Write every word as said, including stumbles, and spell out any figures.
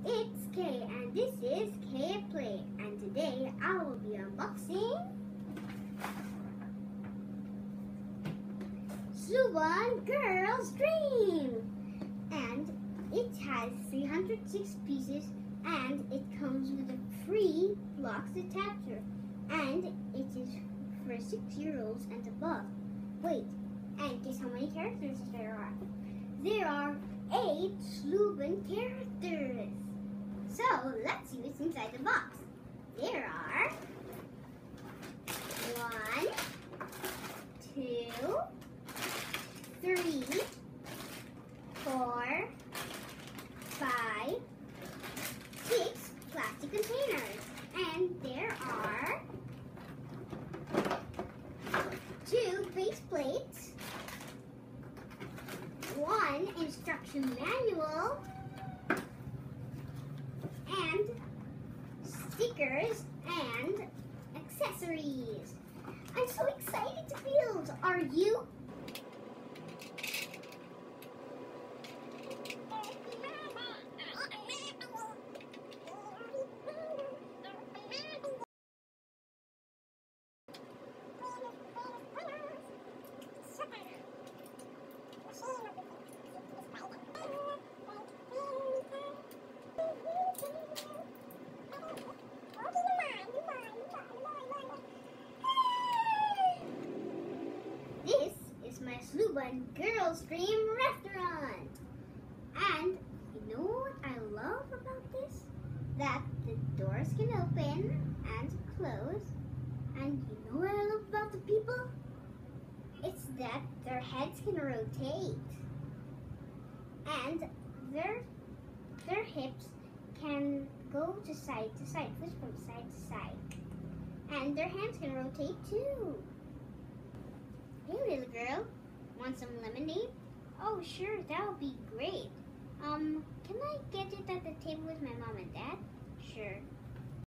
It's Kay and this is Kay at Play, and today I will be unboxing Sloobon Girls Dream, and it has three hundred six pieces and it comes with a free blocks adapter, and it is for six year olds and above. Wait, and guess how many characters there are? There are eight Sloobon characters. So let's see what's inside the box. There are one, two, three, four, five, six plastic containers, and there are two base plates, one instruction manual, and stickers and accessories. I'm so excited to build. Are you? This is my Sloobon Girls Dream restaurant. And you know what I love about this? That the doors can open and close. And you know what I love about the people? It's that their heads can rotate. And their their hips can go to side to side, push from side to side. And their hands can rotate too. Hey little girl, want some lemonade? Oh sure, that would be great. Um, can I get it at the table with my mom and dad? Sure.